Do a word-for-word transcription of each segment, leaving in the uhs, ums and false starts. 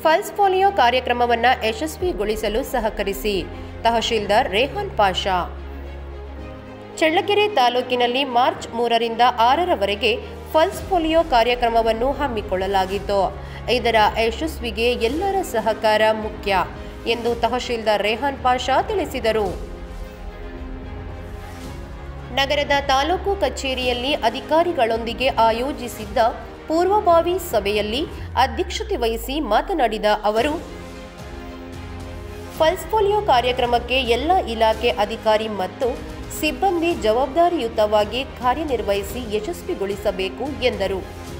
Pulse polio ಕಾರ್ಯಕ್ರಮವನ್ನು ಯಶಸ್ವಿಗೊಳಿಸಲು ಸಹಕರಿಸಿ ತಹಶೀಲ್ದಾರ್ ರೇಹಾನ್ ಪಾಷಾ. ಚಳ್ಳಕೆರೆ ತಾಲೂಕಿನಲ್ಲಿ ಮಾರ್ಚ್ ಮೂರರಿಂದ ಆರರವರೆಗೆ ಪಲ್ಸ್ ಪೋಲಿಯೋ ಕಾರ್ಯಕ್ರಮವನ್ನು ಹಮ್ಮಿಕೊಳ್ಳಲಾಗಿತ್ತು. ಇದರ ಯಶಸ್ವಿಗೆ ಎಲ್ಲರ ಸಹಕಾರ ಮುಖ್ಯ ಎಂದು ತಹಶೀಲ್ದಾರ್ ರೇಹಾನ್ ಪಾಷಾ ತಿಳಿಸಿದರು. ನಗರದ ತಾಲೂಕು ಕಚೇರಿಯಲ್ಲಿ ಅಧಿಕಾರಿಗಳೊಂದಿಗೆ ಆಯೋಜಿಸಿದ್ದ ಪೂರ್ವಭಾವಿ ಸಭೆಯಲ್ಲಿ ಅಧ್ಯಕ್ಷತೆ ವಹಿಸಿ ಮಾತನಾಡಿದ ಅವರು, ಪಲ್ಸ್ ಪೋಲಿಯೋ ಕಾರ್ಯಕ್ರಮಕ್ಕೆ ಎಲ್ಲ ಇಲಾಖೆ ಅಧಿಕಾರಿ ಮತ್ತು ಸಿಬ್ಬಂದಿ ಜವಾಬ್ದಾರಿಯುತವಾಗಿ ಕಾರ್ಯನಿರ್ವಹಿಸಿ ಯಶಸ್ವಿಗೊಳಿಸಬೇಕು ಎಂದರು.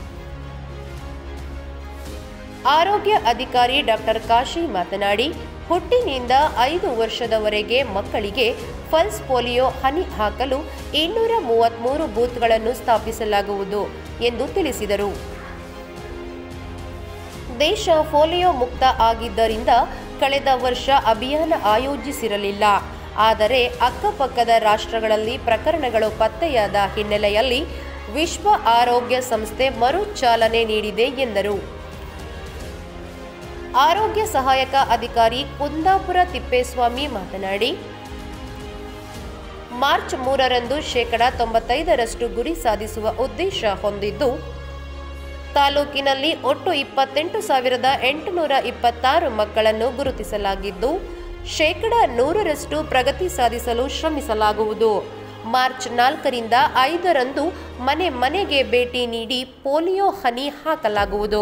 ಆರೋಗ್ಯ ಅಧಿಕಾರಿ ಡಾಕ್ಟರ್ ಕಾಶಿ ಮಾತನಾಡಿ, ಹುಟ್ಟಿನಿಂದ ಐದು ವರ್ಷದವರೆಗೆ ಮಕ್ಕಳಿಗೆ ಪಲ್ಸ್ ಪೋಲಿಯೋ ಹನಿ ಹಾಕಲು ಇನ್ನೂರ ಮೂವತ್ಮೂರು ಬೂತ್ಗಳನ್ನು ಸ್ಥಾಪಿಸಲಾಗುವುದು ಎಂದು ತಿಳಿಸಿದರು. ದೇಶ ಪೋಲಿಯೋ ಮುಕ್ತ ಆಗಿದ್ದರಿಂದ ಕಳೆದ ವರ್ಷ ಅಭಿಯಾನ ಆಯೋಜಿಸಿರಲಿಲ್ಲ. ಆದರೆ ಅಕ್ಕಪಕ್ಕದ ರಾಷ್ಟ್ರಗಳಲ್ಲಿ ಪ್ರಕರಣಗಳು ಪತ್ತೆಯಾದ ಹಿನ್ನೆಲೆಯಲ್ಲಿ ವಿಶ್ವ ಆರೋಗ್ಯ ಸಂಸ್ಥೆ ಮರು ಚಾಲನೆ ನೀಡಿದೆ ಎಂದರು. ಆರೋಗ್ಯ ಸಹಾಯಕ ಅಧಿಕಾರಿ ಕುಂದಾಪುರ ತಿಪ್ಪೇಸ್ವಾಮಿ ಮಾತನಾಡಿ, ಮಾರ್ಚ್ ಮೂರರಂದು ಶೇಕಡ ತೊಂಬತ್ತೈದರಷ್ಟು ಗುರಿ ಸಾಧಿಸುವ ಉದ್ದೇಶ ಹೊಂದಿದ್ದು, ತಾಲೂಕಿನಲ್ಲಿ ಒಟ್ಟು ಇಪ್ಪತ್ತೆಂಟು ಸಾವಿರದ ಎಂಟುನೂರ ಇಪ್ಪತ್ತಾರು ಮಕ್ಕಳನ್ನು ಗುರುತಿಸಲಾಗಿದ್ದು, ಶೇಕಡ ನೂರರಷ್ಟು ಪ್ರಗತಿ ಸಾಧಿಸಲು ಶ್ರಮಿಸಲಾಗುವುದು. ಮಾರ್ಚ್ ನಾಲ್ಕರಿಂದ ಐದರಂದು ಮನೆ ಮನೆಗೆ ಭೇಟಿ ನೀಡಿ ಪೋಲಿಯೋ ಹನಿ ಹಾಕಲಾಗುವುದು.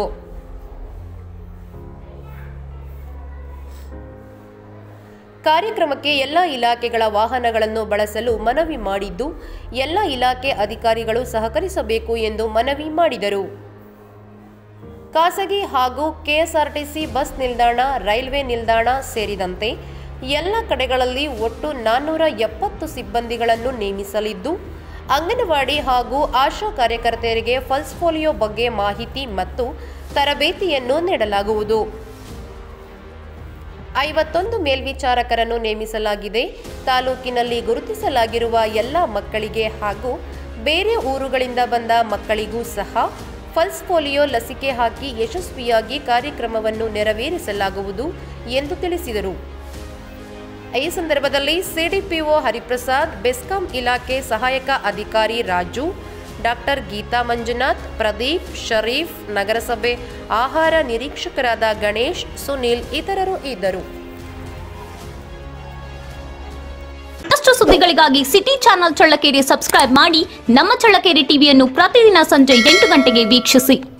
ಕಾರ್ಯಕ್ರಮಕ್ಕೆ ಎಲ್ಲ ಇಲಾಖೆಗಳ ವಾಹನಗಳನ್ನು ಬಳಸಲು ಮನವಿ ಮಾಡಿದ್ದು, ಎಲ್ಲ ಇಲಾಖೆ ಅಧಿಕಾರಿಗಳು ಸಹಕರಿಸಬೇಕು ಎಂದು ಮನವಿ ಮಾಡಿದರು. ಖಾಸಗಿ ಹಾಗೂ ಕೆಎಸ್ಆರ್ಟಿಸಿ ಬಸ್ ನಿಲ್ದಾಣ, ರೈಲ್ವೆ ನಿಲ್ದಾಣ ಸೇರಿದಂತೆ ಎಲ್ಲ ಕಡೆಗಳಲ್ಲಿ ಒಟ್ಟು ನಾನ್ನೂರ ಎಪ್ಪತ್ತು ಸಿಬ್ಬಂದಿಗಳನ್ನು ನೇಮಿಸಲಿದ್ದು, ಅಂಗನವಾಡಿ ಹಾಗೂ ಆಶಾ ಕಾರ್ಯಕರ್ತೆಯರಿಗೆ ಪಲ್ಸ್ ಪೋಲಿಯೋ ಬಗ್ಗೆ ಮಾಹಿತಿ ಮತ್ತು ತರಬೇತಿಯನ್ನು ನೀಡಲಾಗುವುದು. ಐವತ್ತೊಂದು ಮೇಲ್ವಿಚಾರಕರನ್ನು ನೇಮಿಸಲಾಗಿದೆ. ತಾಲೂಕಿನಲ್ಲಿ ಗುರುತಿಸಲಾಗಿರುವ ಎಲ್ಲ ಮಕ್ಕಳಿಗೆ ಹಾಗೂ ಬೇರೆ ಊರುಗಳಿಂದ ಬಂದ ಮಕ್ಕಳಿಗೂ ಸಹ ಪಲ್ಸ್ ಪೋಲಿಯೋ ಲಸಿಕೆ ಹಾಕಿ ಯಶಸ್ವಿಯಾಗಿ ಕಾರ್ಯಕ್ರಮವನ್ನು ನೆರವೇರಿಸಲಾಗುವುದು ಎಂದು ತಿಳಿಸಿದರು. ಈ ಸಂದರ್ಭದಲ್ಲಿ ಸಿಡಿಪಿಒ ಹರಿಪ್ರಸಾದ್, ಬೆಸ್ಕಾಂ ಇಲಾಖೆ ಸಹಾಯಕ ಅಧಿಕಾರಿ ರಾಜು, ಡಾಕ್ಟರ್ ಗೀತಾ ಮಂಜುನಾಥ್, ಪ್ರದೀಪ್, ಶರೀಫ್, ನಗರಸಭೆ ಆಹಾರ ನಿರೀಕ್ಷಕರಾದ ಗಣೇಶ್, ಸುನೀಲ್ ಇತರರು ಇದ್ದರು. ಮತ್ತಷ್ಟು ಸುದ್ದಿಗಳಿಗಾಗಿ ಸಿಟಿ ಚಾನೆಲ್ ಚಳ್ಳಕೆರೆ ಸಬ್ಸ್ಕ್ರೈಬ್ ಮಾಡಿ. ನಮ್ಮ ಚಳ್ಳಕೆರೆ ಟಿವಿಯನ್ನು ಪ್ರತಿದಿನ ಸಂಜೆ ಎಂಟು ಗಂಟೆಗೆ ವೀಕ್ಷಿಸಿ.